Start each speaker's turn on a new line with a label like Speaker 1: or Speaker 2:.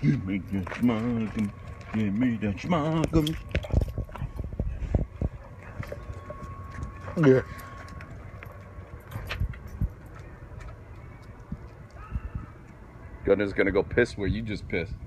Speaker 1: Give me that schmuggum. Give me that schmuggum. Yeah. Gunner's gonna go piss where you just pissed.